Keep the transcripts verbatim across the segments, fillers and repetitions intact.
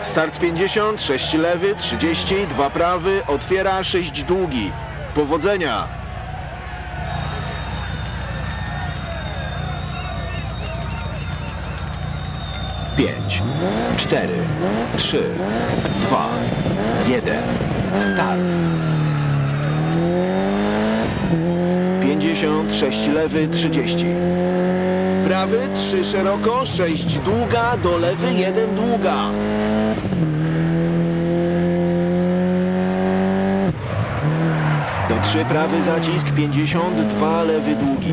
Start pięćdziesiąt, sześć lewy, trzydzieści, dwa prawy, otwiera, sześć długi. Powodzenia! pięć, cztery, trzy, dwa, jeden. Start. pięćdziesiąt, sześć lewy, trzydzieści. Prawy, trzy szeroko, sześć długa, do lewy, jeden długa. Do trzy prawy zacisk, pięćdziesiąt, dwa lewy długi.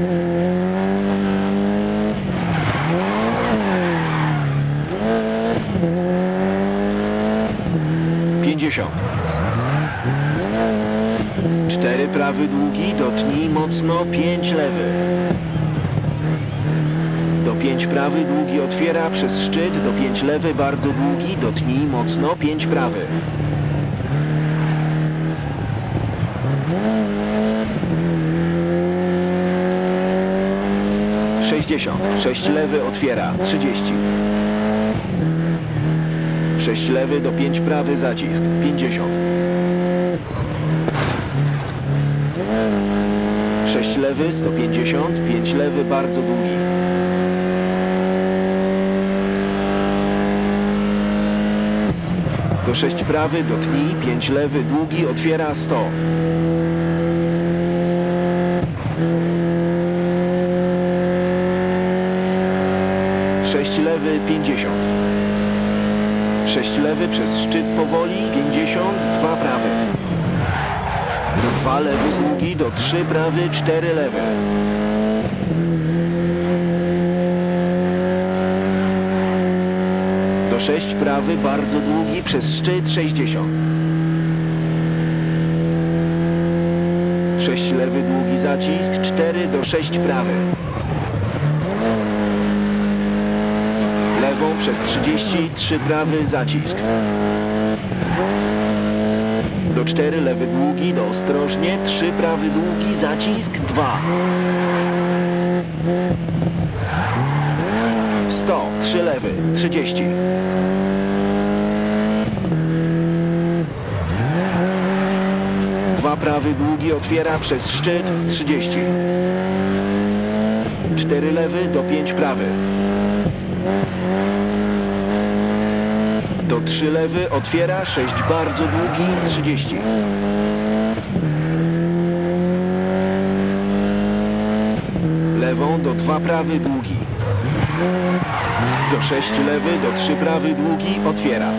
pięćdziesiąt. cztery prawy długi, dotnij mocno, pięć lewy. Do pięć prawy długi otwiera przez szczyt, do pięć lewy bardzo długi, dotnij mocno, pięć prawy. sześćdziesiąt. sześć lewy otwiera, trzydzieści. sześć lewy do pięć prawy zacisk, pięćdziesiąt. sześć lewy, sto pięćdziesiąt, pięć lewy bardzo długi. Do sześć prawy dotnij, pięć lewy długi otwiera, sto. sześć lewy, pięćdziesiąt. sześć lewy przez szczyt powoli, pięćdziesiąt, dwa prawy. Do dwa lewy długi, do trzy prawy, cztery lewy. Do sześć prawy bardzo długi przez szczyt, sześćdziesiąt. sześć lewy długi zacisk, cztery do sześć prawy. Lewą przez trzydzieści, trzy prawy zacisk. Do cztery lewy długi, do ostrożnie, trzy prawy długi, zacisk, dwa. sto, trzy lewy, trzydzieści. dwa prawy długi otwiera przez szczyt, trzydzieści. cztery lewy do pięć prawy. Do trzy lewy otwiera, sześć bardzo długi, trzydzieści. Lewą do dwa prawy długi. Do sześć lewy, do trzy prawy długi, otwiera.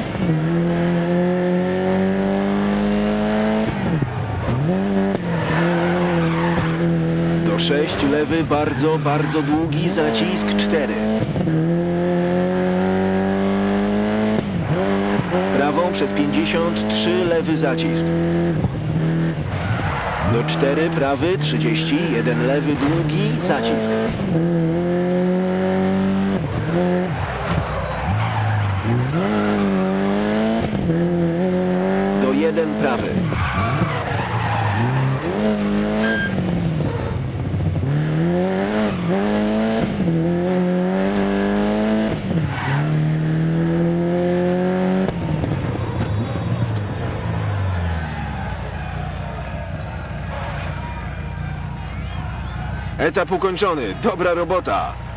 Do sześć lewy, bardzo, bardzo długi, zacisk, cztery. Prawą przez pięćdziesiąt, trzy lewy zacisk. Do cztery prawy, trzydzieści, jeden lewy długi, zacisk. Do jeden prawy. Etap ukończony. Dobra robota.